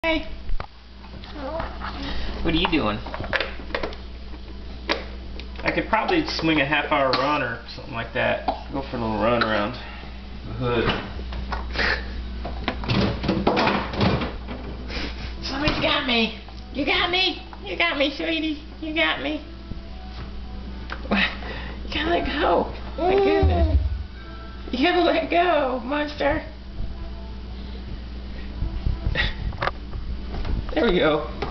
Hey. What are you doing? I could probably swing a half-hour run or something like that. Go for a little run around the hood. Somebody's got me. You got me. You got me, sweetie. You got me. You gotta let go. Oh my goodness. You gotta let go, monster. There we go.